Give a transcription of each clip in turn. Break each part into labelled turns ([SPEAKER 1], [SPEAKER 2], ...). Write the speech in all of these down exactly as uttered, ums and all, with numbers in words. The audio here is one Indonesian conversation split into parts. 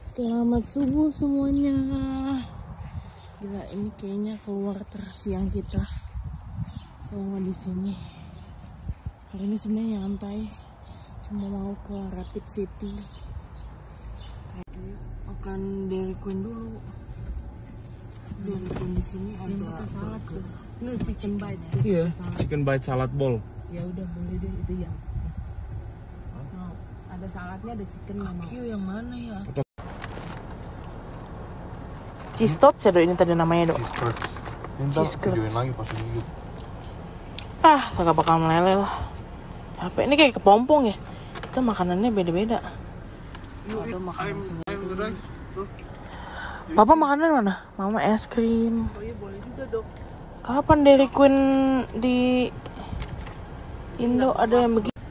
[SPEAKER 1] Selamat subuh semuanya. Gila, ini kayaknya keluar tersiang kita selama di sini. Hari ini sebenarnya nyantai, cuma mau ke Rapid City. Makan Dairy Queen dulu. Dairy Queen di sini ada salad tuh. Ini chicken bite.
[SPEAKER 2] Iya, chicken bite salad bowl.
[SPEAKER 1] Ya udah boleh deh itu ya. Mau ada saladnya, ada chicken sama. Q yang mana ya? Cheese tots ya, Do, ini tadi namanya, Do.
[SPEAKER 2] Cheese curds. Lagi pas ini.
[SPEAKER 1] Ah, kagak bakal meleleh lah. Apa ini kayak kepompong ya? Kita makanannya beda-beda. Ada makanan sini. Papa makanan mana? Mama es krim. Oh iya, boleh juga, Dok. Kapan Dairy Queen di Indo ada yang begini?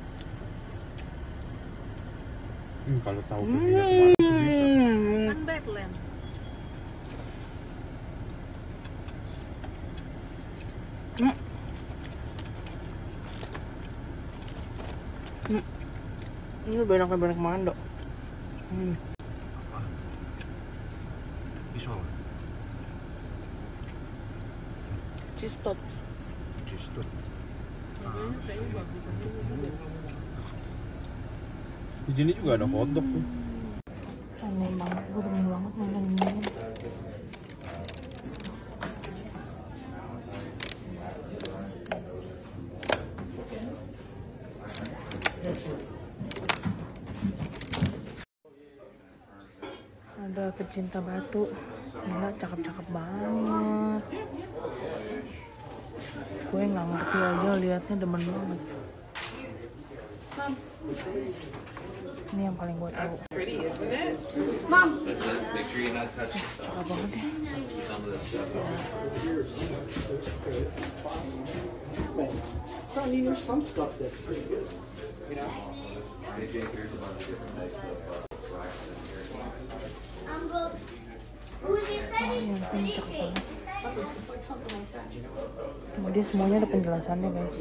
[SPEAKER 2] Hmm, kalau tahu
[SPEAKER 1] Hmm. Kan Badland. Hmm. Hmm. Ini banyak-banyak mana, Dok? Hmm.
[SPEAKER 2] Visual.
[SPEAKER 1] Cheese tots.
[SPEAKER 2] Cheese tots. Di sini juga ada hotdog tuh.
[SPEAKER 1] Aneh banget, gue demen banget makan ini. Ada pecinta batu, gila cakep-cakep banget. Gue nggak ngerti aja liatnya, demen banget. Ini yang paling gue tahu. Mom. Cakep banget ya.
[SPEAKER 3] So I mean, there's some stuff that's pretty good, you know.
[SPEAKER 1] Oh, yang cakep banget. Kemudian semuanya ada penjelasannya, guys.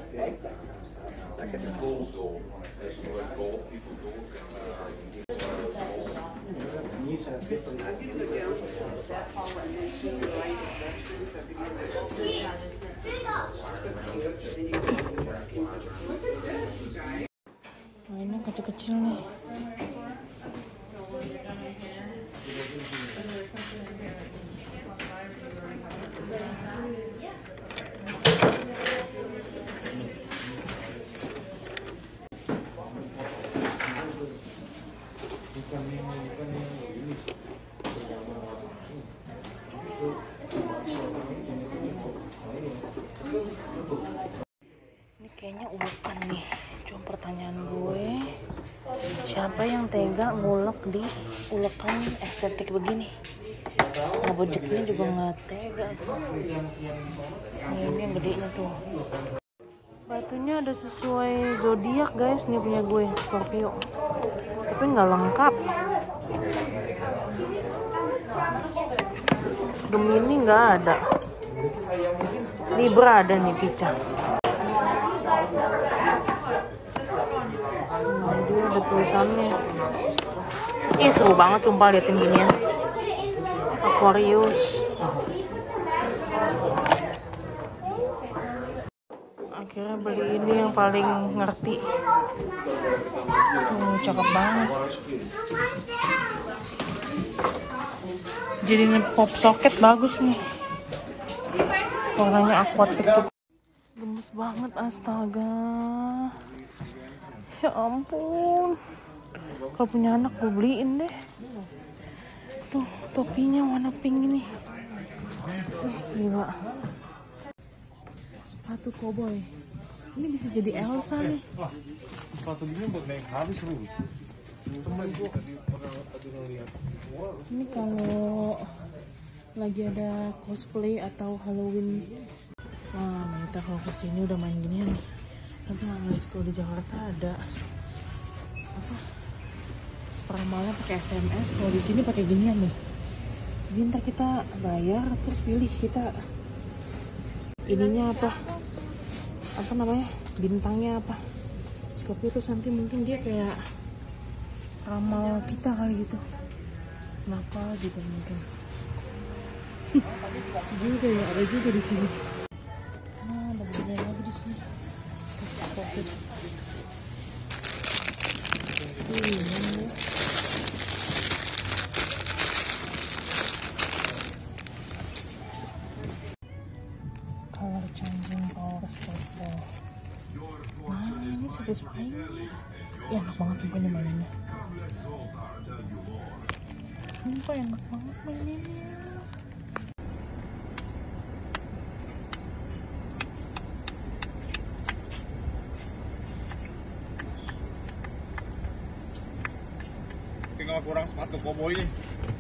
[SPEAKER 1] Mainnya kecil-kecil nih. Ini kayaknya ulekan nih. Cuma pertanyaan gue, siapa yang tega ngulek di ulekan estetik begini? Nah, budgetnya juga nggak tega tuh. Ini, ini yang gedenya tuh. Batunya ada sesuai zodiak, guys. Ini punya gue, Scorpio. Tapi nggak lengkap. Gemini nggak ada. Libra ada nih, Pica. Nah, dia ada tulisannya. Ih, seru banget sumpah liatin ginian. Aquarius. Akhirnya beli ini yang paling ngerti. Tuh, cakep banget. Jadi ini pop socket bagus nih. Warnanya aquatic tuh. Gemes banget, astaga. Ya ampun. Kalau punya anak gue beliin deh. Tuh, topinya warna pink ini. Uh, gila. Sepatu cowboy. Ini bisa jadi Elsa nih.
[SPEAKER 2] Wah, sepatu gini buat naik hari seru. Temen gue pernah lihat.
[SPEAKER 1] Ini kalau lagi ada cosplay atau Halloween. Wah, Maita kalau kesini udah main gini nih. Nanti guys, kalau di Jakarta ada apa? Peramalnya pakai S M S, kalau di sini pakai ginian nih. Jadi ntar kita bayar terus pilih kita ininya apa? Apa namanya? Bintangnya apa? Scorpio tuh nanti mungkin dia kayak ramal kita kali gitu. kenapa gitu mungkin. Juga ya, ada juga di sini. Nah, ada bener lagi di sini. Pocket. Ini. Color changing power sport. Nah, ini series mainnya. Ya, enak banget juga nih mainnya. Sumpah enak banget maininnya.
[SPEAKER 2] Tinggal kurang sepatu koboi nih.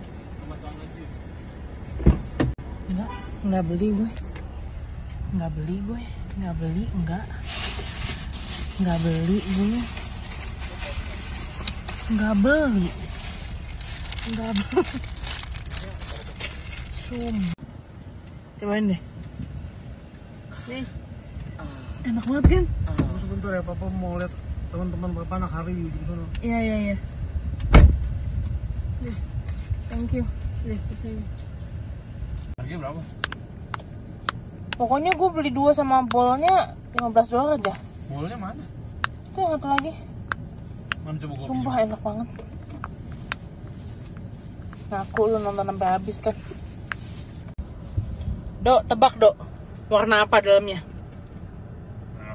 [SPEAKER 1] Enggak, enggak beli gue. Enggak beli gue. Enggak beli, enggak. Enggak beli gue. Enggak beli. Enggak beli. Sum. Cobain deh. Nih. Enak banget kan?
[SPEAKER 3] Tunggu sebentar ya, Papa mau lihat teman-teman Papa anak hari gitu.
[SPEAKER 1] Iya, iya, iya. Nih. Thank you. Nih, kesini.
[SPEAKER 2] Harganya berapa?
[SPEAKER 1] Pokoknya gue beli dua sama bolnya lima belas dolar aja.
[SPEAKER 2] Bolnya mana?
[SPEAKER 1] Itu yang satu lagi.
[SPEAKER 2] Mana coba gua
[SPEAKER 1] Sumpah
[SPEAKER 2] pinjam?
[SPEAKER 1] enak banget. Ngaku lu nonton sampai habis kan. Dok, tebak Dok. Warna apa dalamnya?
[SPEAKER 2] Nah,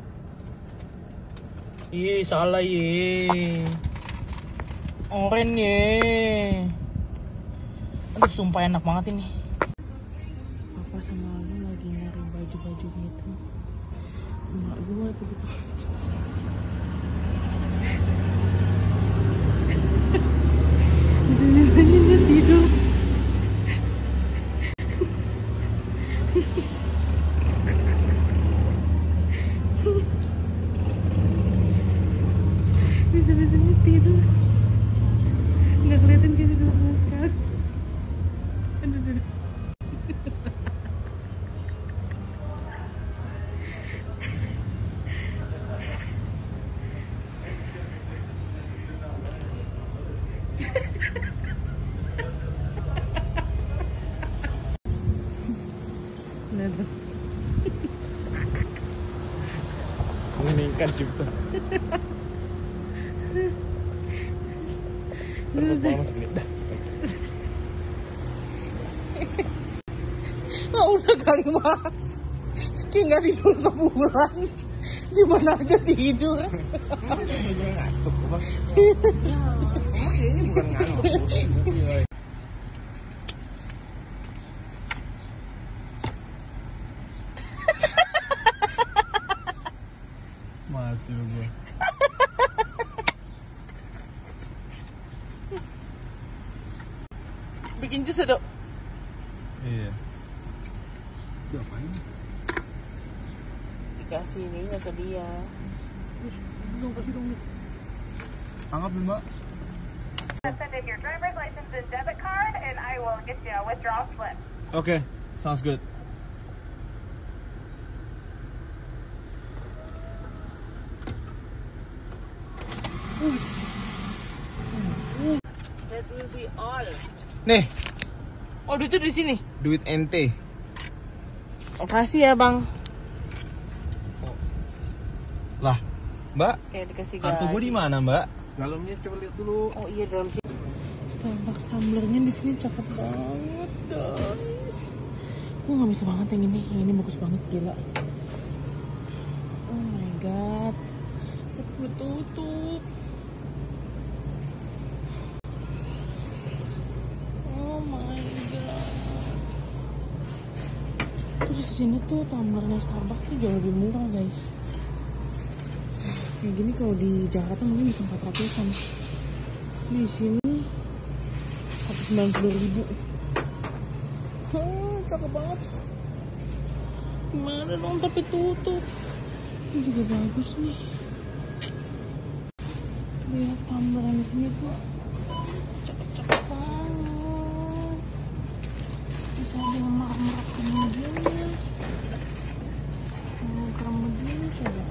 [SPEAKER 1] Ih, salah ye. Oranye ye. Aduh, sumpah enak banget ini. Papa sama lu lagi nyari baju-baju gitu. Emak gue begitu. Dia tidur. Bisa-bisanya tidur. Nggak kelihatan kayak tidur sama sekali. Aduh, aduh. Lihat.
[SPEAKER 2] menginginkan cipta. Terus masuk nih.
[SPEAKER 1] Ah, udah kali mah. Kayak nggak tidur sebulan. Di mana aja tidur.
[SPEAKER 2] Ngantuk, Bang. Ini bukan ngantuk. Mati lu gua.
[SPEAKER 1] Bikin jus ya, Dok?
[SPEAKER 2] Iya.
[SPEAKER 1] Dikasih ini nggak ke dia.
[SPEAKER 3] Dong, kasih dong.
[SPEAKER 2] Anggap dulu, Mbak.
[SPEAKER 4] Send in your driver's license and debit card, and I will get you a withdrawal slip.
[SPEAKER 2] Okay, sounds good.
[SPEAKER 1] That will be all.
[SPEAKER 2] Nih,
[SPEAKER 1] Oh, duitnya di sini.
[SPEAKER 2] duit ente.
[SPEAKER 1] Makasih ya, Bang.
[SPEAKER 2] Lah, Mbak,
[SPEAKER 1] Kayak dikasih
[SPEAKER 2] kartu
[SPEAKER 1] gaji.
[SPEAKER 2] gua di mana, Mbak?
[SPEAKER 3] Dalamnya coba lihat dulu.
[SPEAKER 1] Oh iya, dalam sini. Starbucks tumblernya di sini cakep banget, guys. Gue nggak bisa banget yang ini. Yang ini bagus banget, gila. Oh my god. Tapi gue tutup. Oh my god. Terus di sini tuh tumblernya Starbucks tuh jauh lebih murah, guys. Kayak gini kalau di Jakarta mungkin bisa empat ratusan. Di sini seratus sembilan puluh ribu. Hmm, cakep banget. Gimana dong tapi tutup. Ini juga bagus nih. Lihat tumbleran di sini tuh cakep-cakep banget. Bisa ada yang merak-merak kemudiannya. Yang kemudian coba.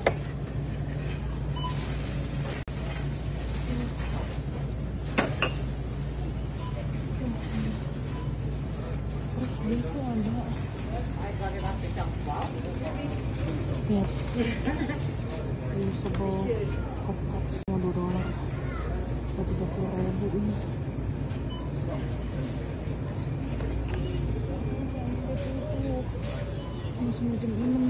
[SPEAKER 1] Ini tuh ada. Lihat. Reusable cup cup semua dua dolar. Tiga puluh ribu ini. Sampai tutup. Masih jam enam.